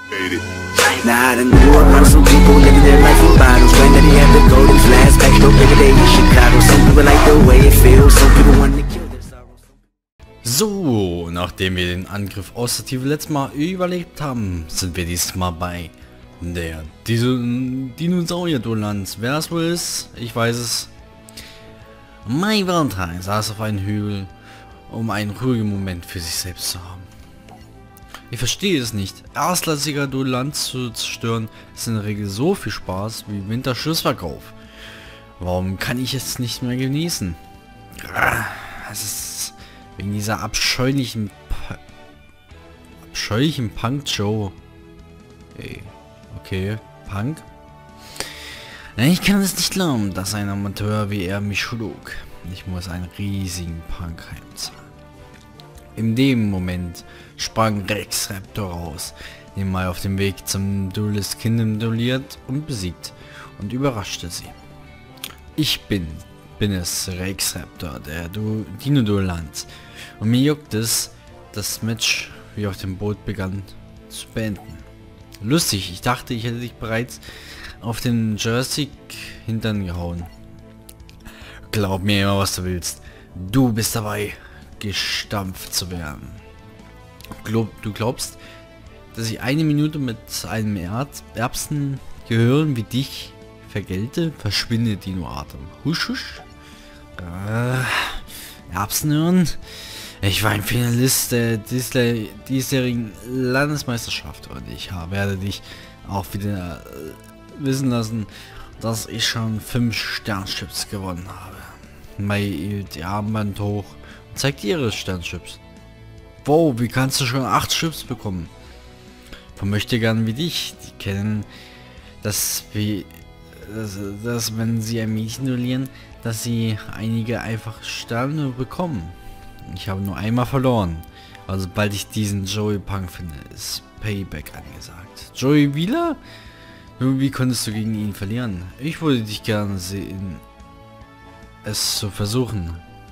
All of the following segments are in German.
Nah, I done grew up on some people living their life in bottles. Granddaddy had the golden flask, backstop every day in Chicago. Some people like the way it feels, some people want to kill their sorrows. So, nachdem wir den Angriff Ostertief letztes Mal überlebt haben, sind wir diesmal bei der Dinosaurier-Dolanz. Wer es wohl ist, ich weiß es. Mein Valentine saß auf einem Hügel, um einen ruhigen Moment für sich selbst zu haben. Ich verstehe es nicht. Erstklassiger Dolanz zu zerstören ist in der Regel so viel Spaß wie Winterschlussverkauf. Warum kann ich es nicht mehr genießen? Es ist wegen dieser abscheulichen Punk-Show. Okay, Punk? Ich kann es nicht glauben, dass ein Amateur wie er mich schlug. Ich muss einen riesigen Punk heimzahlen. In dem Moment sprang Rex Raptor raus, den mal auf dem Weg zum Duelist Kingdom duelliert und besiegt und überraschte sie. Ich bin es, Rex Raptor, der Dino-Dolanz, und mir juckt es, das Match wie auf dem Boot begann zu beenden. Lustig, ich dachte, ich hätte dich bereits auf den Jurassic Hintern gehauen. Glaub mir immer, was du willst. Du bist dabei, gestampft zu werden. Du glaubst, dass ich eine Minute mit einem Erbsengehirn wie dich vergelte? Verschwinde, Dino-Atem. Husch, husch. Erbsenhirn? Ich war ein Finalist der diesjährigen Landesmeisterschaft und ich werde dich auch wieder wissen lassen, dass ich schon 5 Sternchips gewonnen habe. Mai hielt die Armband hoch und zeigte ihre Sternchips. Wow, wie kannst du schon 8 Chips bekommen? Von Möchtegern wie dich, die kennen, dass wenn sie ein Mädchen duellieren, dass sie einige einfach Sterne bekommen. Ich habe nur einmal verloren. Also sobald ich diesen Joey Punk finde, ist Payback angesagt. Joey Wheeler? Nun, wie konntest du gegen ihn verlieren? Ich würde dich gerne sehen, es zu versuchen.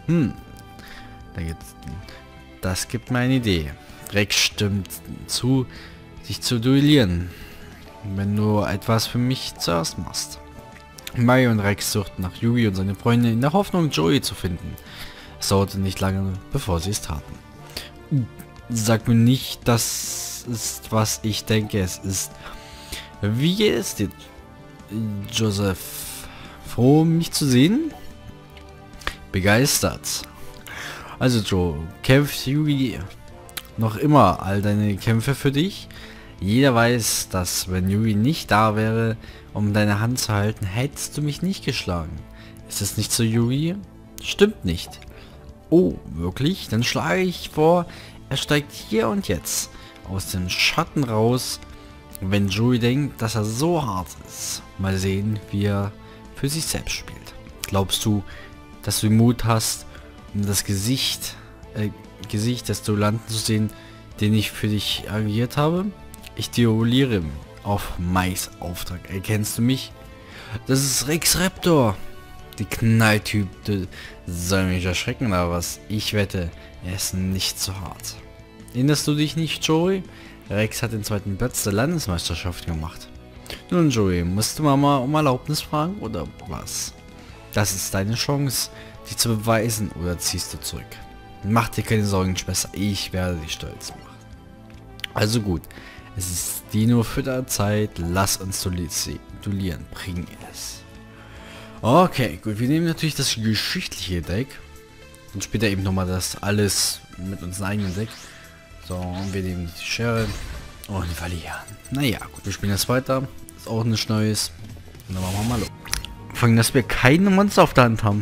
Das gibt mir eine Idee. Rex stimmt zu, dich zu duellieren, wenn du etwas für mich zuerst machst. Mai und Rex suchten nach Yugi und seine Freunde in der Hoffnung, Joey zu finden. Es dauerte nicht lange, bevor sie es taten. Sag mir nicht, das ist, was ich denke, es ist. Wie geht es dir, Joseph? Froh, mich zu sehen? Begeistert. Also Joe, kämpft Yugi noch immer all deine Kämpfe für dich? Jeder weiß, dass wenn Yugi nicht da wäre, um deine Hand zu halten, hättest du mich nicht geschlagen. Ist es nicht so, Yugi? Stimmt nicht. Oh, wirklich? Dann schlage ich vor, er steigt hier und jetzt aus dem Schatten raus, wenn Joey denkt, dass er so hart ist. Mal sehen, wie er für sich selbst spielt. Glaubst du, dass du Mut hast, um das Gesicht des Duellanten zu sehen, den ich für dich agiert habe? Ich duelliere auf Mais Auftrag. Erkennst du mich? Das ist Rex Raptor. Die Knalltyp soll mich erschrecken, aber was? Ich wette, er ist nicht so hart. Erinnerst du dich nicht, Joey? Rex hat den 2. Platz der Landesmeisterschaft gemacht. Nun, Joey, musst du Mama um Erlaubnis fragen oder was? Das ist deine Chance, dich zu beweisen, oder ziehst du zurück? Mach dir keine Sorgen, Schwester, ich werde dich stolz machen. Also gut, es ist Dino-Fütterzeit, lass uns duellieren, bring es. Okay, gut, wir nehmen natürlich das geschichtliche Deck und später eben nochmal das alles mit unserem eigenen Deck. So, und wir nehmen die Schere und verlieren. Naja, gut, wir spielen das weiter. Ist auch nichts Neues. Und dann machen wir mal los. Fangen, dass wir keine Monster auf der Hand haben.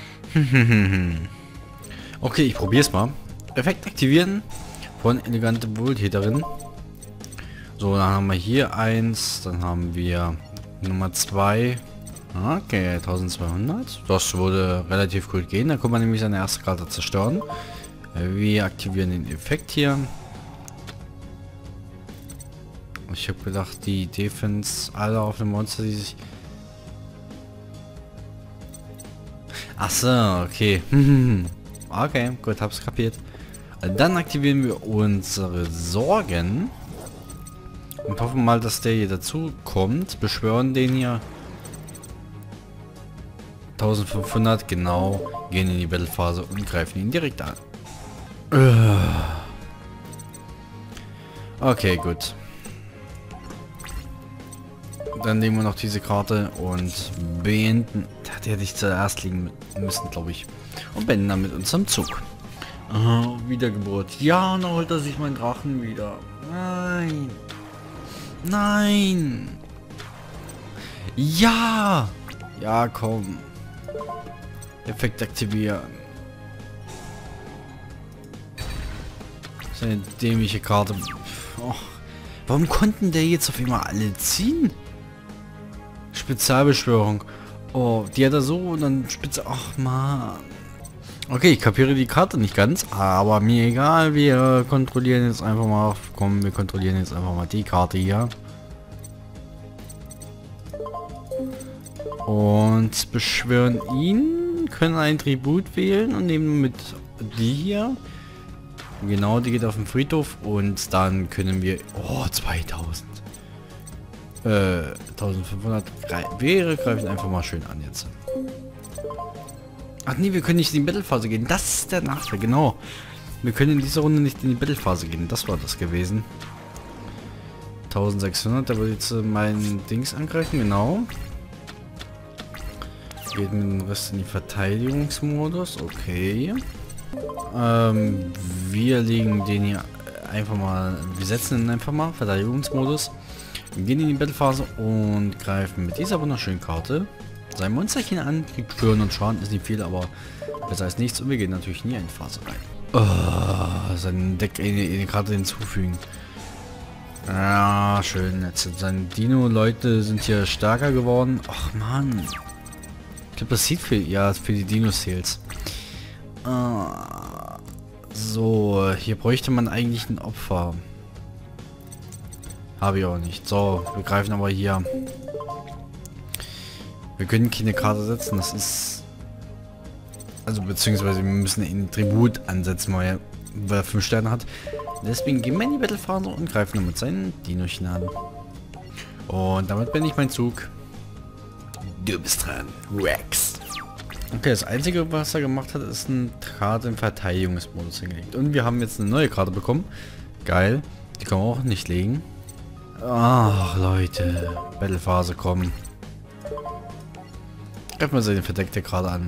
Okay, ich probiere es mal. Effekt aktivieren von elegante Wohltäterin. So, dann haben wir hier 1, dann haben wir Nummer 2. Okay, 1200. Das würde relativ gut gehen. Da kann man nämlich seine erste Karte zerstören. Wir aktivieren den Effekt hier. Ich habe gedacht, die Defense alle auf dem Monster, die sich... Achso, okay. Okay, gut, hab's kapiert. Dann aktivieren wir unsere Sorgen. Und hoffen mal, dass der hier dazu kommt. Beschwören den hier. 1500, genau. Gehen in die Battlephase und greifen ihn direkt an. Okay, gut. Dann nehmen wir noch diese Karte und beenden. Der hätte ich zuerst liegen müssen, glaube ich. Und beenden dann mit unserem Zug. Wiedergeburt. Ja, und dann holt er sich meinen Drachen wieder. Nein. Nein. Ja. Ja, komm. Effekt aktivieren. Das ist eine dämliche Karte. Oh. Warum konnten der jetzt auf einmal alle ziehen? Spezialbeschwörung. Oh, die hat er so und dann Ach man. Okay, ich kapiere die Karte nicht ganz, aber mir egal. Wir kontrollieren jetzt einfach mal. Komm, wir kontrollieren jetzt einfach mal die Karte hier. Und beschwören ihn, können einen Tribut wählen und nehmen mit die hier. Genau, die geht auf den Friedhof und dann können wir... Oh, 2000. 1500. Wir greifen einfach mal schön an jetzt. Ach nee, wir können nicht in die Battlephase gehen. Das ist der Nachteil, genau. Wir können in dieser Runde nicht in die Battlephase gehen. Das war das gewesen. 1600, da wird jetzt mein Dings angreifen, genau. Geht mit dem Rest in die Verteidigungsmodus, okay. Wir legen den hier einfach mal, wir setzen ihn einfach mal, Verteidigungsmodus. Wir gehen in die Battlephase und greifen mit dieser wunderschönen Karte sein Monsterchen an, kriegt Stören und Schaden, ist nicht viel, aber besser als nichts und wir gehen natürlich nie in die Phase rein. Oh, sein Deck eine Karte hinzufügen. Ja, schön. Jetzt seine Dino-Leute sind hier stärker geworden. Ach man. Ich glaube, das sieht für, ja, für die Dino-Sales. So, hier bräuchte man eigentlich ein Opfer. Habe ich auch nicht. So, wir greifen aber hier. Wir können keine Karte setzen, das ist... Also, beziehungsweise wir müssen einen Tribut ansetzen, weil er 5 Sterne hat. Deswegen gehen wir in die Battlephase und greifen damit seinen Dinochen an. Und damit bin ich mein Zug. Du bist dran, Rex. Okay, das Einzige, was er gemacht hat, ist eine Karte im Verteidigungsmodus hingelegt. Und wir haben jetzt eine neue Karte bekommen. Geil. Die können wir auch nicht legen. Ach, Leute. Battlephase kommen. Greifen wir seine verdeckte Karte an.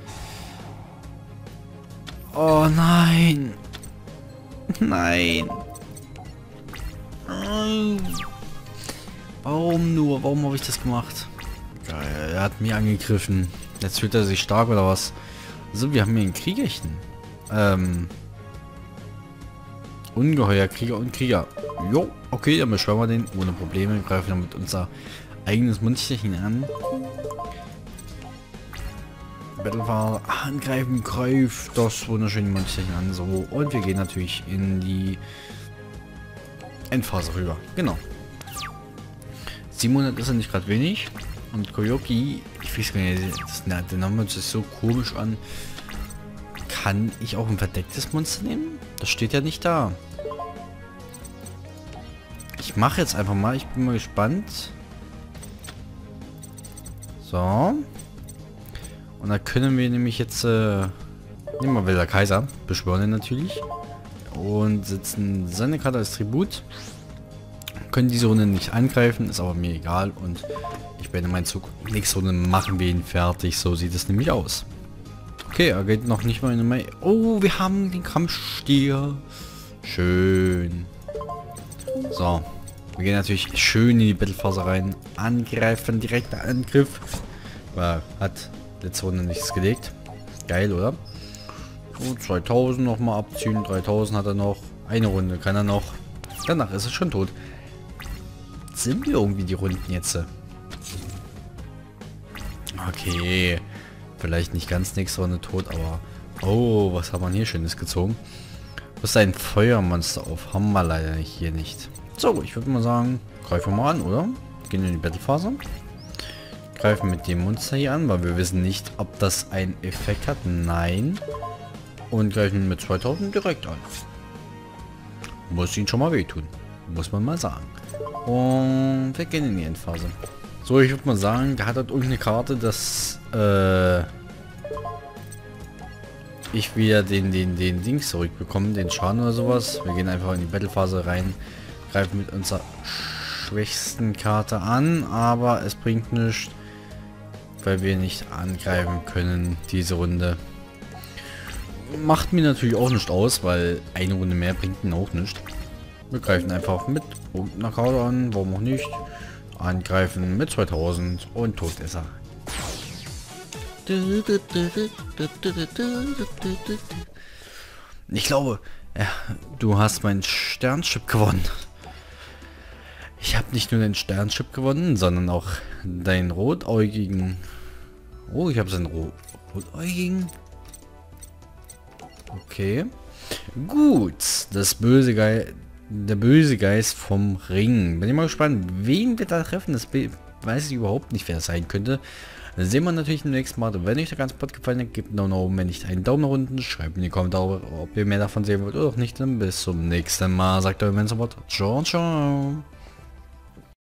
Oh nein. Nein. Warum nur? Warum habe ich das gemacht? Geil, er hat mich angegriffen. Jetzt fühlt er sich stark oder was? So, wir haben hier ein Kriegerchen. Ungeheuer, Krieger und Krieger. Jo, okay, dann beschwören wir den ohne Probleme. Greifen damit unser eigenes Monsterchen an. Battlephase angreifen, greift das wunderschöne Monsterchen an. So, und wir gehen natürlich in die Endphase rüber. Genau. 700 ist ja nicht gerade wenig. Und Koyoki, ich weiß gar nicht, der Name hört sich so komisch an. Kann ich auch ein verdecktes Monster nehmen? Das steht ja nicht da. Ich mache jetzt einfach mal, ich bin mal gespannt. So. Und da können wir nämlich jetzt, nehmen wir wieder Kaiser, beschwören ihn natürlich. Und setzen seine Karte als Tribut. Können diese Runde nicht angreifen, ist aber mir egal. Und ich werde meinen Zug. Nächste Runde machen wir ihn fertig. So sieht es nämlich aus. Okay, er geht noch nicht mal in den Oh, wir haben den Kampfstier. Schön. So. Wir gehen natürlich schön in die Battlephase rein. Angreifen, direkter Angriff. Weil hat letzte Runde nichts gelegt. Geil, oder? So, 2000 nochmal abziehen. 3000 hat er noch. Eine Runde kann er noch. Danach ist er schon tot. Sind wir irgendwie die Runden jetzt? Okay. Vielleicht nicht ganz nächste Runde tot, aber... Oh, was haben wir hier Schönes gezogen? Was ist ein Feuermonster auf? Haben wir leider hier nicht. So, ich würde mal sagen, greifen wir mal an, oder? Gehen in die Battlephase. Greifen mit dem Monster hier an, weil wir wissen nicht, ob das einen Effekt hat. Nein. Und greifen mit 2000 direkt an. Muss ihn schon mal wehtun. Muss man mal sagen. Und wir gehen in die Endphase. So, ich würde mal sagen, der hat halt irgendeine Karte, dass ich wieder den Dings zurückbekomme, den Schaden oder sowas. Wir gehen einfach in die Battlephase rein, greifen mit unserer schwächsten Karte an, aber es bringt nichts, weil wir nicht angreifen können diese Runde. Macht mir natürlich auch nicht aus, weil eine Runde mehr bringt ihn auch nicht. Wir greifen einfach mit irgendeiner Karte an, warum auch nicht. Angreifen mit 2000 und tot ist er. Ich glaube, ja, du hast mein Sternchip gewonnen. Ich habe nicht nur den Sternchip gewonnen, sondern auch deinen rotäugigen... Oh, ich habe seinen rotäugigen... Okay. Gut. Der böse Geist vom Ring. Bin ich mal gespannt, wen wir da treffen. Das weiß ich überhaupt nicht, wer das sein könnte. Das sehen wir natürlich im nächsten Mal. Wenn euch der ganze Pod gefallen hat, gebt einen Daumen nach oben, wenn nicht einen Daumen nach unten. Schreibt in die Kommentare, ob ihr mehr davon sehen wollt oder auch nicht. Dann bis zum nächsten Mal. Sagt euer Menschenwort. Ciao, ciao.